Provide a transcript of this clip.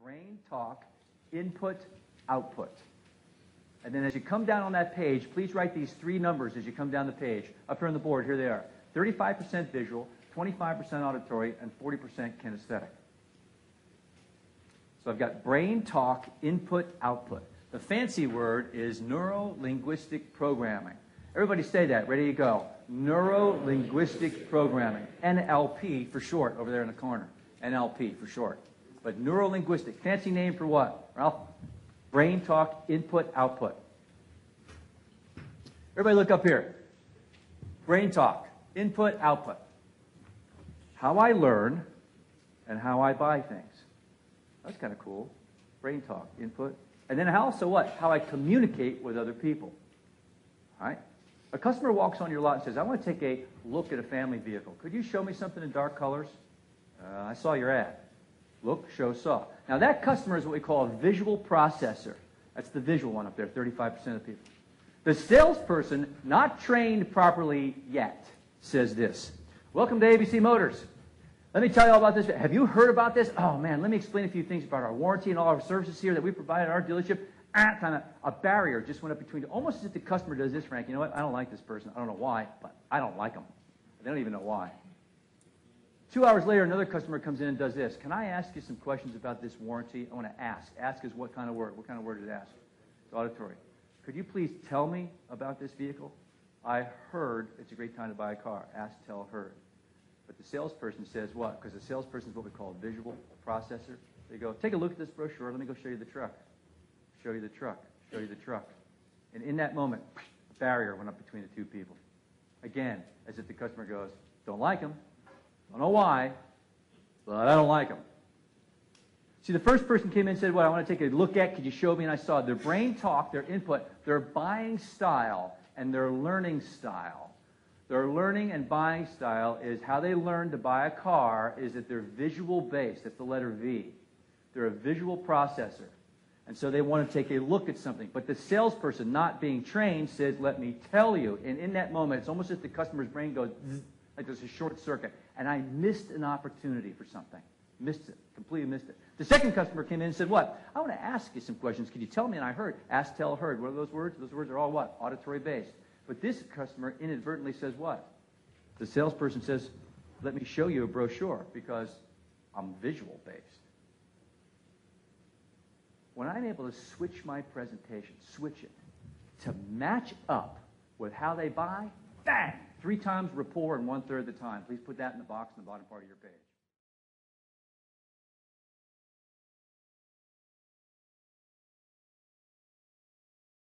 brain talk, input, output. And then as you come down on that page, please write these three numbers as you come down the page. Up here on the board, here they are. 35% visual, 25% auditory, and 40% kinesthetic. So I've got brain talk, input, output. The fancy word is neuro-linguistic programming. Everybody say that. Ready to go. Neuro-linguistic programming. NLP for short over there in the corner. NLP for short. But neuro-linguistic. Fancy name for what, Ralph? Brain talk, input, output. Everybody look up here. Brain talk, input, output. How I learn and how I buy things. That's kind of cool. Brain talk, input. And then also what? How I communicate with other people. All right? A customer walks on your lot and says, I want to take a look at a family vehicle. Could you show me something in dark colors? I saw your ad. Look, show, saw. Now that customer is what we call a visual processor. That's the visual one up there, 35% of people. The salesperson, not trained properly yet, says this. Welcome to ABC Motors. Let me tell you all about this. Have you heard about this? Oh man, let me explain a few things about our warranty and all our services here that we provide at our dealership. Kind of a barrier just went up between, almost as if the customer does this, Frank. You know what? I don't like this person. I don't know why, but I don't like them. They don't even know why. 2 hours later, another customer comes in and does this. Can I ask you some questions about this warranty? I want to ask. Ask is what kind of word? What kind of word is ask? It's auditory. Could you please tell me about this vehicle? I heard it's a great time to buy a car. Ask, tell, heard. But the salesperson says what? Because the salesperson is what we call a visual processor. They go, take a look at this brochure. Let me go show you the truck. Show you the truck. Show you the truck. And in that moment, a barrier went up between the two people. Again, as if the customer goes, don't like him. Don't know why, but I don't like them. See, the first person came in and said, what I want to take a look at, could you show me? And I saw their brain talk, their input, their buying style, and their learning style. Their learning and buying style is how they learn to buy a car is that they're visual based. That's the letter V. They're a visual processor. And so they want to take a look at something. But the salesperson, not being trained, says, let me tell you. And in that moment, it's almost as if the customer's brain goes, zzz, like there's a short circuit. And I missed an opportunity for something. Missed it. Completely missed it. The second customer came in and said, what? I want to ask you some questions. Could you tell me? And I heard. Ask, tell, heard. What are those words? Those words are all what? Auditory based. But this customer inadvertently says what? The salesperson says, let me show you a brochure because I'm visual based. When I'm able to switch my presentation, switch it, to match up with how they buy, bang! 3 times rapport in 1/3 the time. Please put that in the box in the bottom part of your page.